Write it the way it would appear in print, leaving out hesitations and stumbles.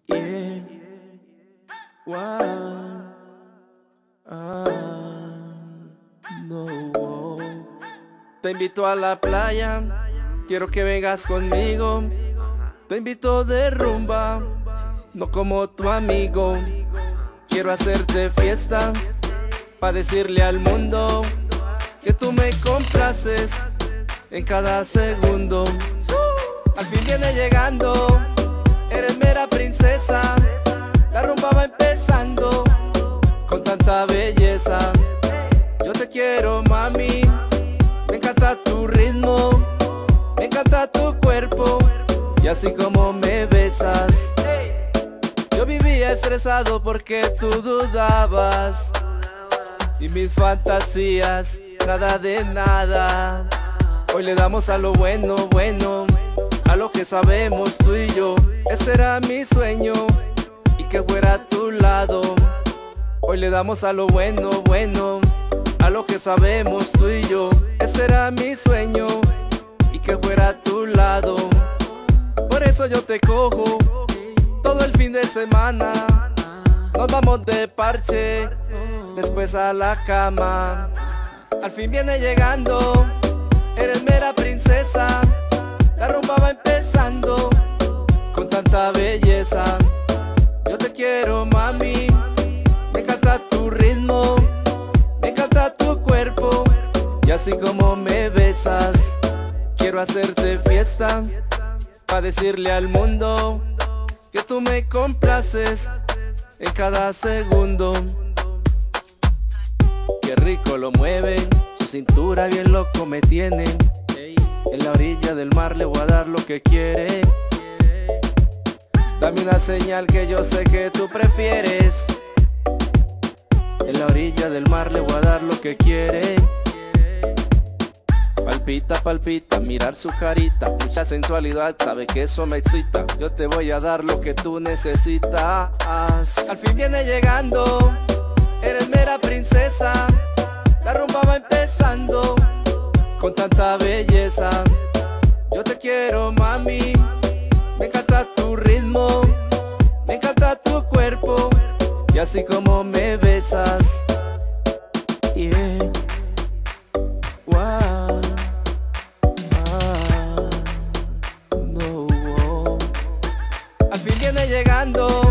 Yeah. Wow. No. Te invito a la playa, quiero que vengas conmigo. Te invito de rumba, no como tu amigo. Quiero hacerte fiesta, pa' decirle al mundo que tú me complaces en cada segundo. Al fin viene llegando, eres mera princesa. La rumba va empezando con tanta belleza. Yo te quiero, mami, me encanta tu ritmo, me encanta tu cuerpo y así como me besas. Yo vivía estresado porque tú dudabas y mis fantasías, nada de nada. Hoy le damos a lo bueno, bueno, a lo que sabemos tú y yo. Ese era mi sueño y que fuera a tu lado. Hoy le damos a lo bueno, bueno, a lo que sabemos tú y yo. Ese era mi sueño y que fuera a tu lado. Por eso yo te cojo todo el fin de semana. Nos vamos de parche, después a la cama. Al fin viene llegando, eres mera princesa. La rumba va empezando con tanta belleza. Yo te quiero, mami, me encanta tu ritmo, me encanta tu cuerpo y así como me besas. Quiero hacerte fiesta, pa' decirle al mundo que tú me complaces en cada segundo. Qué rico lo mueve, su cintura bien loco me tiene. En la orilla del mar le voy a dar lo que quiere. Dame una señal que yo sé que tú prefieres. En la orilla del mar le voy a dar lo que quiere. Palpita, palpita, mirar su carita, mucha sensualidad, sabe que eso me excita. Yo te voy a dar lo que tú necesitas. Al fin viene llegando, eres mera princesa. La rumba va empezando con tanta belleza. Yo te quiero, mami, me encanta tu ritmo, me encanta tu cuerpo y así como me besas. Yeah. Wow. No. Al fin viene llegando,